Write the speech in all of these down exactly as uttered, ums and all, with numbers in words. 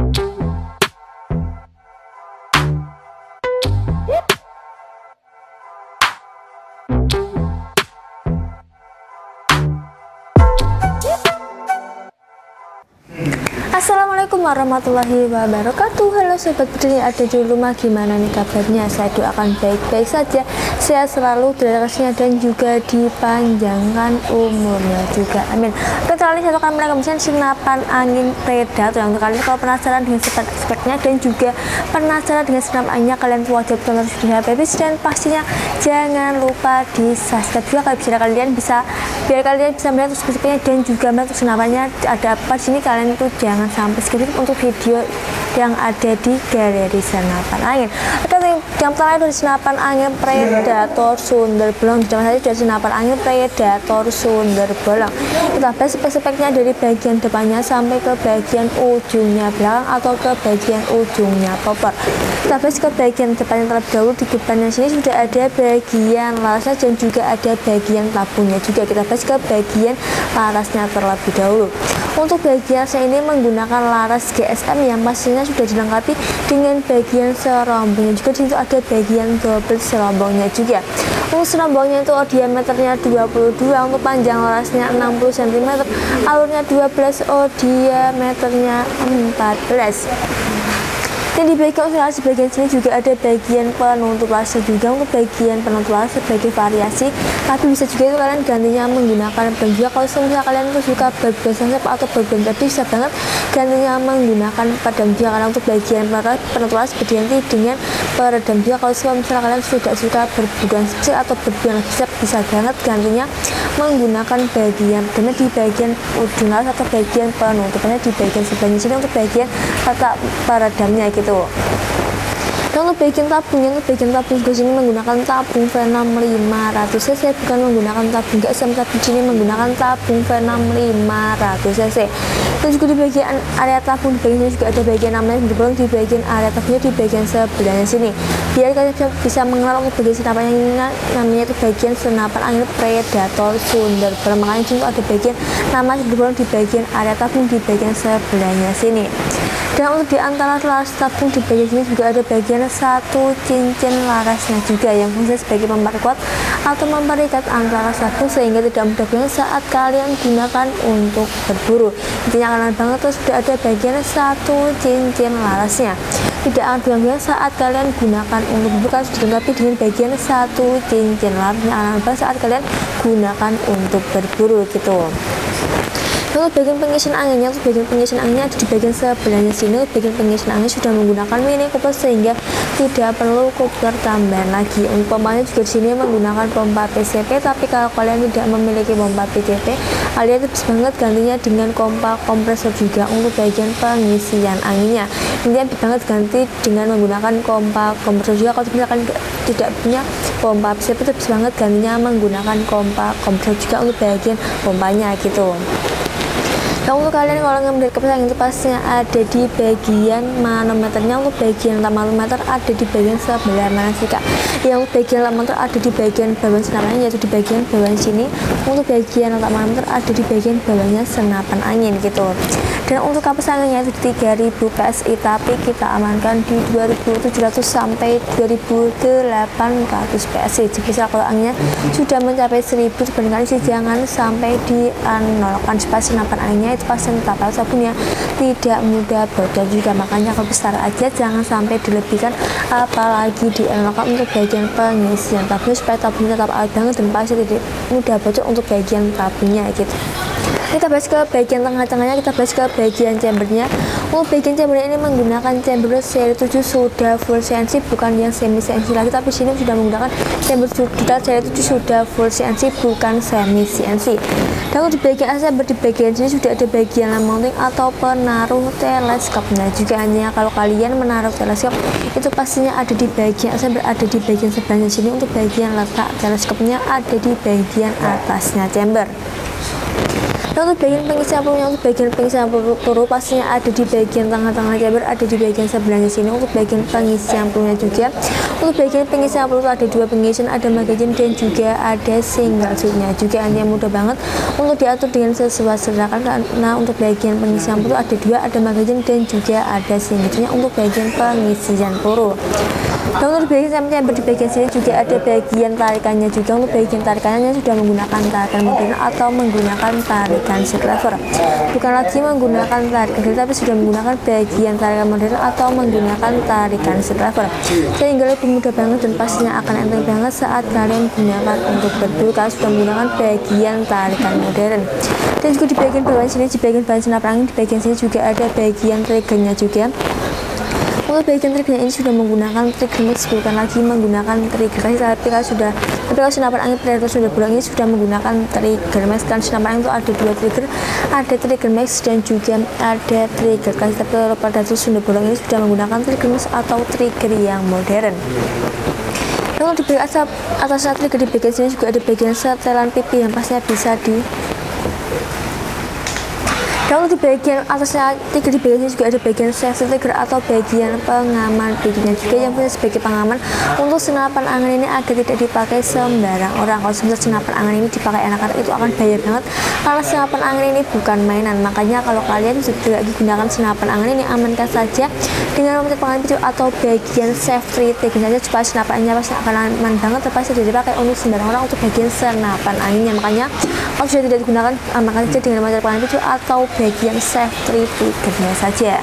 Assalamualaikum warahmatullahi wabarakatuh. Halo sobat bidin ada di rumah, gimana nih kabarnya? Saya doakan baik-baik saja, sehat selalu, terkasihnya dan juga dipanjangkan umurnya juga, amin. Oke, kali ini saya akan merekomendasikan senapan angin Predator. Untuk kalian kalau penasaran dengan spek-speknya dan juga penasaran dengan senapan anginnya, kalian wajib tonton video habis dan pastinya jangan lupa di subscribe juga kalau bisa kalian bisa biar kalian bisa melihat speknya dan juga melihat senapannya ada apa di sini. Kalian itu jangan sampai skip untuk video yang ada di galeri senapan angin. Oke, yang pertama dari senapan angin Predator Sundar Bolong. Di saja dari senapan angin Predator Sundar Bolong. Kita bahas spek-speknya dari bagian depannya sampai ke bagian ujungnya belakang atau ke bagian ujungnya popor. Kita bahas ke bagian depannya terlebih dahulu. Di depannya sini sudah ada bagian larasnya dan juga ada bagian tabungnya juga. Kita bahas ke bagian larasnya terlebih dahulu. Untuk bagian saya ini menggunakan laras G S M yang pastinya sudah dilengkapi dengan bagian serombongnya juga. Di situ ada bagian double serombongnya juga. Untuk serombongnya itu diameternya dua puluh dua, untuk panjang larasnya enam puluh sentimeter, alurnya dua belas, oh diameternya empat belas. Dan di bagian laras bagian sini juga ada bagian penutup laras juga. Untuk bagian penutup laras sebagai variasi, tapi bisa juga itu kalian gantinya menggunakan ban juga. Kalau misalnya kalian tuh suka berban sensep atau berban tadi, bisa banget gantinya menggunakan peredam juga. Karena untuk bagian penutup laras berganti dengan peredam juga. Kalau misalnya kalian tidak suka berbudan kecil atau berbudan besar, bisa banget gantinya menggunakan bagian dan di bagian ujung laras atau bagian penutupannya di bagian sebelahnya sini untuk bagian letak peredamnya gitu. Dan untuk bagian tabungnya, untuk bagian tabung di sini menggunakan tabung Venom lima ratus cc, bukan menggunakan tabung gas, tapi di sini menggunakan tabung Venom lima ratus cc. Dan juga di bagian area tabung di bagian juga ada bagian namanya dibolong di bagian area tabungnya di bagian sebelahnya sini. Biar kalian bisa, bisa mengenal untuk bagian senapan angin namanya itu bagian senapan angin Predator Sundar Bolong. Makanya di ada bagian nama dibolong di bagian area tabung di bagian sebelahnya sini. Dan untuk di antara laras tabung di bagian sini juga ada bagian satu cincin larasnya juga yang fungsi sebagai memperkuat atau memperikat antara tabung sehingga tidak mudah goyang saat kalian gunakan untuk berburu. Intinya kalian banget tuh sudah ada bagian satu cincin larasnya, tidak akan goyang saat kalian gunakan untuk berburu. Sudah dilengkapi dengan bagian satu cincin larasnya akan banget saat kalian gunakan untuk berburu gitu. Untuk bagian pengisian anginnya, untuk bagian pengisian anginnya ada di bagian sebelahnya sini. Bagian pengisian angin sudah menggunakan mini cooler sehingga tidak perlu cooler tambahan lagi. Untuk pompanya juga di sini menggunakan pompa P C P, tapi kalau kalian tidak memiliki pompa P C P, kalian bisa banget gantinya dengan pompa kompresor juga untuk bagian pengisian anginnya. Intinya bisa banget ganti dengan menggunakan pompa kompresor juga. Kalau misalkan tidak punya pompa P C P, bisa banget gantinya menggunakan pompa kompresor juga untuk bagian pompanya gitu. Nah, untuk kalian kalau ingin melihat kepasangan itu pastinya ada di bagian manometernya. Untuk bagian manometer ada di bagian sebelah mana sih kak? Yang bagian manometer ada di bagian bawah senapannya, yaitu di bagian bawah sini. Untuk bagian letak manometer ada di bagian bawahnya senapan angin gitu. Dan untuk kepasangannya itu di tiga ribu P S I, tapi kita amankan di dua ribu tujuh ratus sampai dua ribu delapan ratus P S I. Jika kalau anginnya sudah mencapai seribu, sebenarnya sih jangan sampai di nolkan supaya senapan anginnya itu pasti tetap sabunnya tidak mudah bocor juga. Makanya kalau besar aja jangan sampai dilebihkan, apalagi di nolkan untuk bagian pengisian tabung supaya tabungnya tetap awet banget dan pasti tidak mudah bocor untuk bagian tabungnya gitu. Kita bahas ke bagian tengah-tengahnya, kita bahas ke bagian chambernya. Untuk bagian chambernya ini menggunakan chamber seri tujuh sudah full C N C, bukan yang semi C N C lagi, tapi sini sudah menggunakan chamber sudah seri tujuh sudah full C N C, bukan semi C N C. Dan di bagian chamber di bagian sini sudah ada bagian mounting atau penaruh teleskopnya juga. Hanya kalau kalian menaruh teleskop itu pastinya ada di bagian chamber, ada di bagian sebelahnya sini. Untuk bagian letak teleskopnya ada di bagian atasnya chamber. Dan untuk bagian pengisian pelurunya, untuk bagian pengisian peluru pastinya ada di bagian tengah-tengah chamber, ada di bagian sebelahnya sini. Untuk bagian pengisian pelurunya juga, untuk bagian pengisian peluru ada dua pengisian, ada magazine dan juga ada single shootnya. Juga hanya mudah banget untuk diatur dengan sesuai selera, karena untuk bagian pengisian peluru ada dua, ada magazine dan juga ada single shootnya untuk bagian pengisian peluru. Dan untuk bagian chamber di bagian sini juga ada bagian tarikannya juga. Untuk bagian tarikannya sudah menggunakan tarikan modern atau menggunakan tarikan scraper, bukan lagi menggunakan tarikan gel, tapi sudah menggunakan bagian tarikan modern atau menggunakan tarikan scraper, sehingga lebih mudah banget dan pastinya akan enteng banget saat kalian gunakan untuk berburu karena sudah menggunakan bagian tarikan modern. Dan juga di bagian bawah sini, di bagian bawah senapan angin, di bagian sini juga ada bagian triggernya juga. Untuk bagian trigger ini sudah menggunakan trigger mix, bukan lagi menggunakan trigger, tapi kalau sudah tapi kalau senapan angin predator sudah bolong ini sudah menggunakan trigger max. Kan senapan angin itu ada dua trigger, ada trigger max dan juga ada trigger kasih. Tapi kalau predator sudah bolong ini sudah menggunakan trigger max atau trigger yang modern. Lalu di bagian atas, atas trigger di bagian sini juga ada bagian setelan pipi yang pastinya bisa di Kalau di bagian atasnya trigger di bagian sini juga ada bagian safety trigger atau bagian pengaman pipinya juga yang punya sebagai pengaman untuk senapan angin ini agar tidak dipakai sembarang orang. Kalau misalnya senapan angin ini dipakai anak-anak itu akan bahaya banget karena senapan angin ini bukan mainan. Makanya kalau kalian sudah digunakan senapan angin ini, amankan saja dengan memencet pengaman picu atau bagian safety trigger saja supaya senapannya pasti akan aman banget, terpaksa tidak dipakai untuk sembarang orang untuk bagian senapan anginnya. Makanya kalau sudah tidak digunakan, amankan saja dengan memencet pengaman picu atau bagian safety triggernya saja.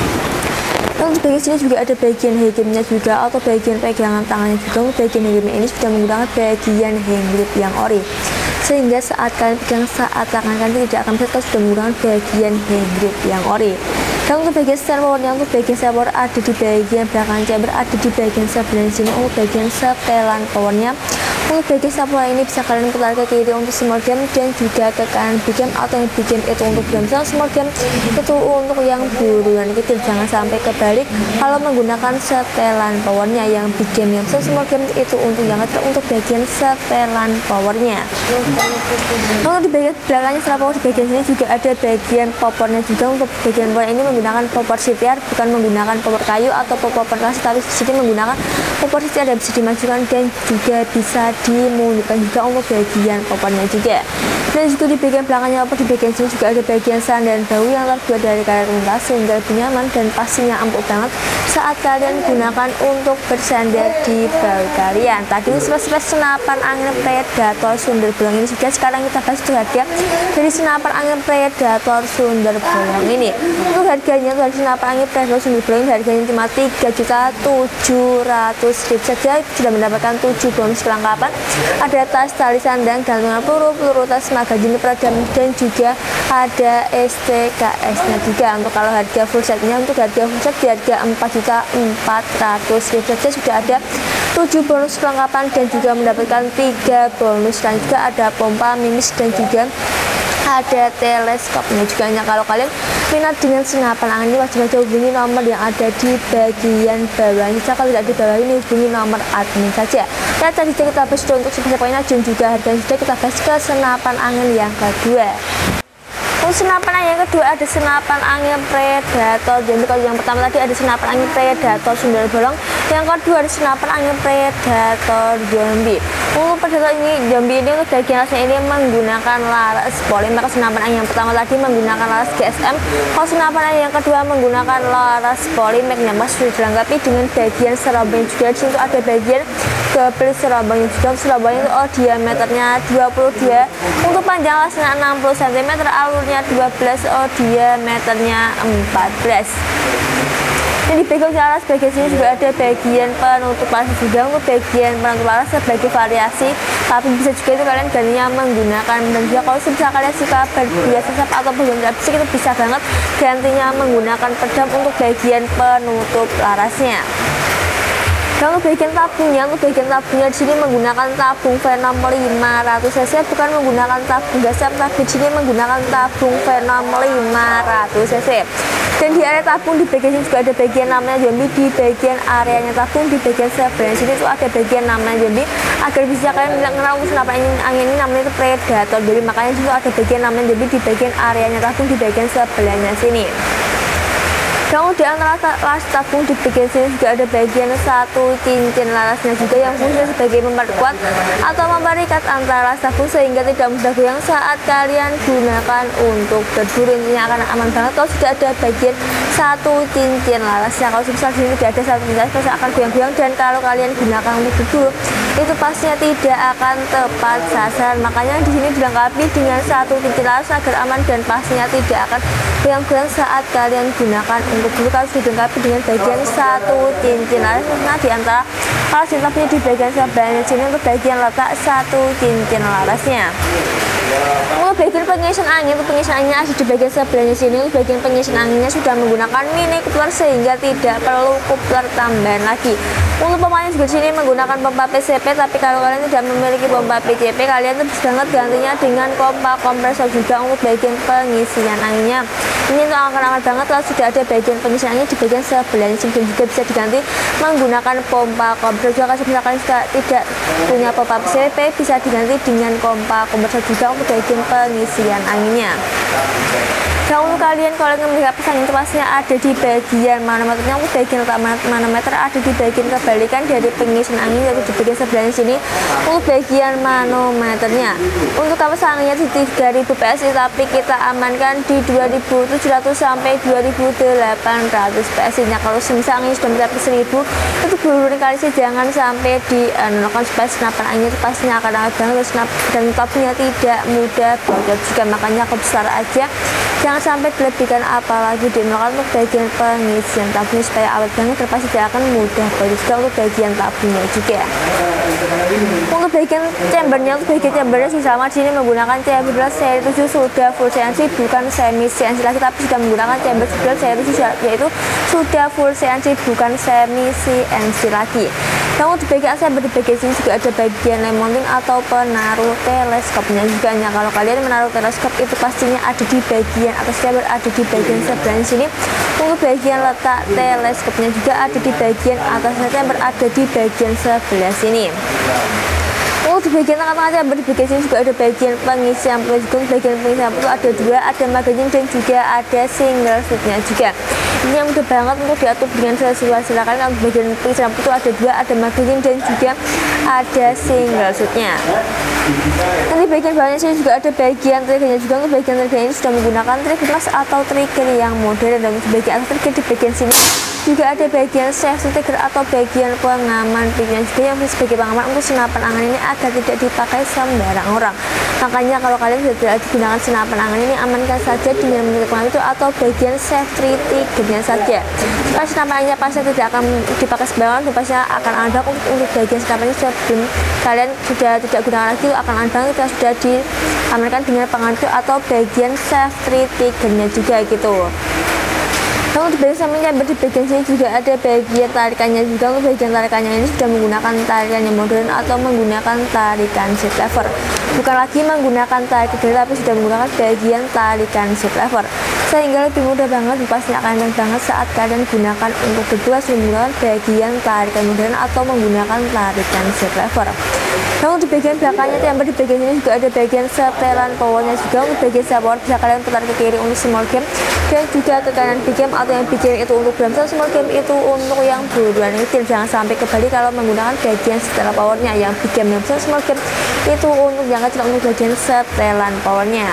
Lalu di bagian sini juga ada bagian handgripnya juga atau bagian pegangan tangannya juga. Untuk bagian handgripnya ini sudah menggunakan bagian handgrip yang ori, sehingga saat kalian pegang saat tangan kalian tidak akan bisa sudah menggunakan bagian handgrip yang ori. Dan untuk bagian stand powernya, untuk bagian stand power ada di bagian belakang chamber, ada di bagian sebelah sini. Untuk bagian setelan powernya, untuk bagian stand power ini bisa kalian putar ke kiri untuk small game dan juga ke kanan big game, atau yang big game itu untuk game small game itu untuk yang buruan kecil. Jangan sampai kebalik kalau menggunakan setelan powernya, yang big game yang small game itu untuk yang kecil untuk bagian setelan powernya. Lalu di bagian belakangnya setelah power di bagian sini juga ada bagian popornya juga. Untuk bagian power ini menggunakan popor C T R, bukan menggunakan popor kayu atau popor plastik, tapi di sini menggunakan popor C T R yang bisa dimajukan dan juga bisa dimundurkan juga untuk bagian popornya juga. Dan juga di bagian belakangnya popor di bagian sini juga ada bagian sandal bau yang terbuat dari karet untas sehingga lebih nyaman dan pastinya empuk banget saat kalian gunakan untuk bersandar di bahu kalian. Tadi spesifikasi senapan angin predator sumber bolong ini sudah, sekarang kita bahas untuk harga dari senapan angin predator sumber bolong ini. Untuk harganya dari senapan angin predator sumber bolong ini harganya cuma tiga juta tujuh ratus ribu saja. Sudah mendapatkan tujuh bonus kelengkapan, ada tas, tali sandang, gantungan peluru, peluru tas, magazine peredam, dan juga ada S T K S-nya juga. Untuk kalau harga full setnya, untuk harga full set di harga empat juta empat ratus ribu saja sudah ada tujuh bonus kelengkapan dan juga mendapatkan tiga bonus dan juga ada pompa mimis dan juga ada teleskopnya juga. Hanya kalau kalian minat dengan senapan angin ini wajib saja hubungi nomor yang ada di bagian bawah ini. Jika tidak di bawah ini hubungi nomor admin saja. Dan tadi kita bahas untuk sebesar poinnya dan juga harga sudah kita bahas ke senapan angin yang kedua. Untuk senapan angin yang kedua ada senapan angin predator. Jadi kalau yang pertama tadi ada senapan angin predator sundel bolong, yang kedua ada senapan angin predator zombie. Untuk predator ini zombie ini untuk bagian alasnya ini menggunakan laras polimer. Senapan angin yang pertama tadi menggunakan laras G S M. Kalau senapan angin yang kedua menggunakan laras polimernya mas sudah dilengkapi dengan bagian serabang juga. Di situ ada bagian double serabangnya juga. Serabangnya itu oh, diameternya dua puluh dua, untuk panjang lasnya enam puluh sentimeter, alurnya dua belas, oh diameternya empat belas. Dan di bagian laras bagian sini juga ada bagian penutup laras juga. Untuk bagian penutup laras sebagai variasi, tapi bisa juga itu kalian gantinya menggunakan, dan juga kalau bisa kalian suka berbiasa sesap atau berbiasa fisik itu bisa banget gantinya menggunakan pedang untuk bagian penutup larasnya. Dan untuk bagian tabungnya, untuk bagian tabungnya di sini menggunakan tabung Venom lima ratus cc, bukan menggunakan tabung gas, tapi di sini menggunakan tabung Venom lima ratus cc. Dan di area tabung di bagian sini juga ada bagian namanya zombie. Di bagian areanya tabung di bagian sebelah sini tuh ada bagian namanya zombie, agar bisa kalian mengenal senapan angin, angin ini namanya itu predator. Jadi makanya juga ada bagian namanya zombie di bagian areanya tabung di bagian sebelahnya sini. Namun di antara las tabung di bagian sini juga ada bagian satu cincin larasnya juga yang fungsinya sebagai memperkuat atau memperikat antara las tabung sehingga tidak mudah goyang saat kalian gunakan untuk berburu. Intinya akan aman banget kalau sudah ada bagian satu cincin larasnya. Kalau misal di sini tidak ada satu cincin laras pasti akan goyang-goyang, dan kalau kalian gunakan untuk berburu itu pastinya tidak akan tepat sasaran. Makanya di sini dilengkapi dengan satu cincin laras agar aman dan pastinya tidak akan goyang-goyang saat kalian gunakan untuk berburu. Kalau sudah dilengkapi dengan bagian satu cincin laras, nah di antara alas tabungnya di bagian sebelahnya sini untuk bagian letak satu cincin larasnya. Untuk bagian pengisian angin, untuk pengisian anginnya ada di bagian sebelahnya sini. Untuk bagian pengisian anginnya sudah menggunakan mini coupler sehingga tidak perlu coupler tambahan lagi. Untuk pompanya juga sini menggunakan pompa P C P, tapi kalau kalian tidak memiliki pompa P C P, kalian tuh bisa banget gantinya dengan pompa kompresor juga untuk bagian pengisian anginnya. Ini tuh akan-akan banget kalau sudah ada bagian pengisian angin di bagian sebelahnya sini, dan juga bisa diganti menggunakan pompa kompresor juga. Kalau misalkan sudah tidak punya pompa P C P, bisa diganti dengan pompa kompresor juga untuk bagian pengisian anginnya. Nah, untuk kalian kalau ingin melihat pesan itu pastinya ada di bagian manometernya. Untuk bagian letak manometer ada di bagian kebalikan dari pengisian angin, yaitu di bagian sebelahnya sini untuk bagian manometernya. Untuk kipas anginnya di tiga ribu P S I, tapi kita amankan di dua ribu tujuh ratus sampai dua ribu delapan ratus P S I nya. Kalau misal angin sudah mencapai seribu, itu buru-buru kali sih jangan sampai di nolkan supaya senapan angin itu pastinya akan hangat banget dan tabungnya tidak mudah bocor juga. Makanya besar aja, jangan sampai dilebihkan, apalagi dinolkan untuk bagian pengisian tabungnya supaya awet banget dan pasti tidak akan mudah bocor juga untuk bagian tabungnya juga. Untuk bagian chambernya, untuk bagian chambernya sih sama di sini menggunakan chamber seri tujuh sudah full C N C, bukan semi C N C lagi, tapi sudah menggunakan chamber seri tujuh yaitu sudah full C N C, bukan semi C N C lagi. Namun di bagian chamber di bagian sini juga ada bagian lem mounting atau penaruh teleskopnya juga. Kalau kalian menaruh teleskop itu pastinya ada di bagian atas chamber, ada di bagian sebelah sini. Untuk bagian letak teleskopnya juga ada di bagian atas chamber, ada di bagian sebelah sini. Oh, di bagian tengah-tengah chamber di bagian sini juga ada bagian pengisian peluru. Bagian pengisian peluru ada dua, ada magazine dan juga ada single shootnya juga. Ini yang mudah banget untuk diatur dengan sesuai silakan. Kalau bagian pengisian peluru ada dua, ada magazine dan juga ada single shootnya. Nanti bagian bawahnya sini juga ada bagian triggernya juga. Untuk bagian trigger ini sudah menggunakan trigger flash atau trigger yang modern, dan untuk bagian atas trigger di bagian sini juga ada bagian safety trigger atau bagian pengaman trigger juga yang sebagai pengaman untuk senapan angin ini agar tidak dipakai sembarang orang. Makanya kalau kalian sudah tidak digunakan senapan angin ini, amankan saja dengan menggunakan itu atau bagian safety triggernya saja. Supaya senapan anginnya pasti tidak akan dipakai sembarang, dan pasti akan ada untuk bagian senapan ini sebelum kalian sudah tidak gunakan lagi akan ada kita sudah diamankan dengan pengaman atau bagian safety triggernya juga gitu. Nah, untuk bagian sampingnya di bagian sini juga ada bagian tarikannya juga. Untuk bagian tarikannya ini sudah menggunakan tarikan yang modern atau menggunakan tarikan seat lever, bukan lagi menggunakan tarik kedua, tapi sudah menggunakan bagian tarikan seat lever, sehingga lebih mudah banget, pasti akan enak banget saat kalian gunakan untuk kedua menggunakan bagian tarikan modern atau menggunakan tarikan seat lever. Nah, untuk bagian belakangnya chamber di bagian ini juga ada bagian setelan powernya juga. Untuk bagian power bisa kalian putar ke kiri untuk small game dan juga ke kanan big game, atau yang big game itu untuk gram, small game itu untuk yang berukuran kecil. Jangan sampai kebalik kalau menggunakan bagian setelan powernya. Yang big game dan small game itu untuk yang kecil, untuk bagian setelan powernya.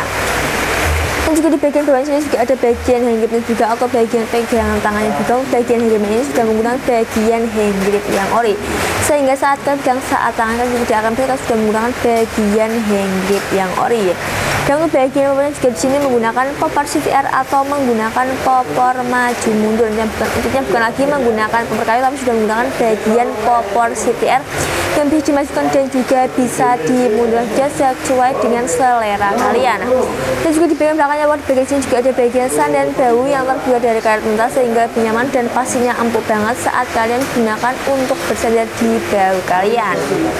Dan juga di bagian bawah sini juga ada bagian hand gripnya juga atau bagian pegangan tangannya juga. Bagian hand grip ini sudah menggunakan bagian hand grip yang ori, sehingga saat kalian pegang saat tangan kalian tidak akan bergerak, sudah menggunakan bagian hand grip yang ori. Dan untuk bagian popornya juga di sini menggunakan popor C T R atau menggunakan popor maju mundur. Dan bukan, intinya bukan lagi menggunakan popor kayu, tapi sudah menggunakan bagian popor C T R yang bisa dimasukkan dan juga bisa dimodif sesuai dengan selera kalian. Dan juga di bagian belakangnya water bagasi juga ada bagian san dan bau yang terbuat dari karet mentah sehingga lebih nyaman dan pastinya empuk banget saat kalian gunakan untuk bersandar di bahu kalian.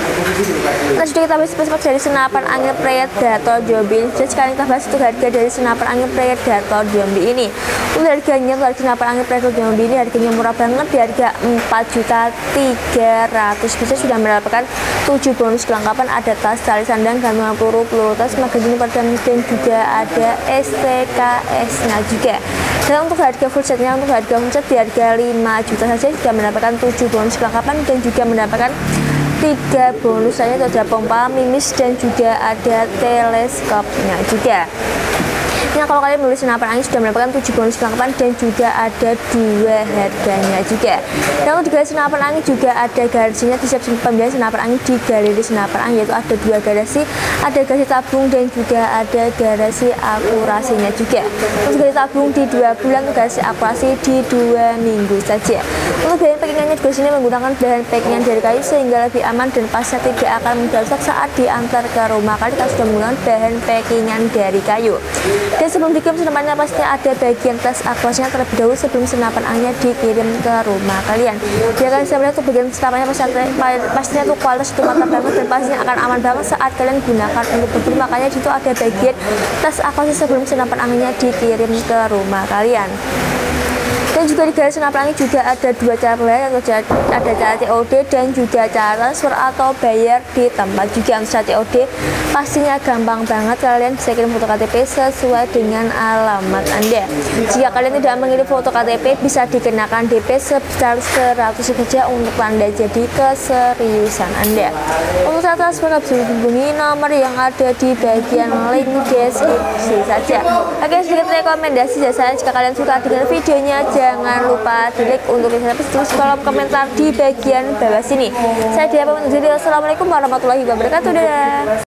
Nah, sudah kita bahas spesifikasi dari senapan angin Predator Zombie. Jadi sekarang kita bahas untuk harga dari senapan angin Predator Zombie ini. Untuk harganya dari senapan angin Predator Zombie ini harganya murah banget di harga empat juta tiga ratus ribu. Sudah mendapatkan tujuh bonus kelengkapan, ada tas, tali sandang, gantungan peluru, peluru tas, magazin peredam, dan juga ada S T K S-nya juga. Dan untuk harga full setnya, untuk harga full set di harga lima juta saja sudah mendapatkan tujuh bonus kelengkapan dan juga mendapatkan tiga bonus lainnya, ada pompa, mimis, dan juga ada teleskopnya juga. Nah, kalau kalian membeli senapan angin sudah mendapatkan tujuh bonus kelengkapan dan juga ada dua harganya juga. Dan untuk senapan angin juga ada garasinya di setiap pembelian senapan angin di galeri senapan angin, yaitu ada dua garasi, ada garasi tabung dan juga ada garasi akurasinya juga. Untuk garasi tabung di dua bulan, untuk garasi akurasi di dua minggu saja. Untuk bahan packingannya juga sini menggunakan bahan packingan dari kayu sehingga lebih aman dan pastinya tidak akan mudah rusak saat diantar ke rumah kalian. Kita sudah menggunakan bahan packingan dari kayu. Dan sebelum dikirim senapannya pasti ada bagian tes akurasinya terlebih dahulu sebelum senapan anginnya dikirim ke rumah kalian. Dia akan bisa melihat tuh bagian senapannya pastinya, pastinya tuh kualitas itu mantap banget dan pastinya akan aman banget saat kalian gunakan untuk berburu. Makanya itu ada bagian tes akurasi sebelum senapan anginnya dikirim ke rumah kalian. Dan juga di garis senapan angin juga ada dua cara pembayaran, ada cara C O D dan juga cara transfer atau bayar di tempat juga. Untuk cara C O D pastinya gampang banget, kalian bisa kirim foto K T P sesuai dengan alamat Anda. Jika kalian tidak mengirim foto K T P bisa dikenakan D P sebesar seratus ribu saja untuk tanda jadi keseriusan Anda. Untuk cara transfer bisa dihubungi nomor yang ada di bagian link deskripsi saja. Oke, sedikit rekomendasi jasa jika kalian suka dengan videonya, jangan lupa di like untuk bisa tulis kolom komentar di bagian bawah sini. Saya Dia pamit undur diri. Wassalamualaikum warahmatullahi wabarakatuh. Dadah.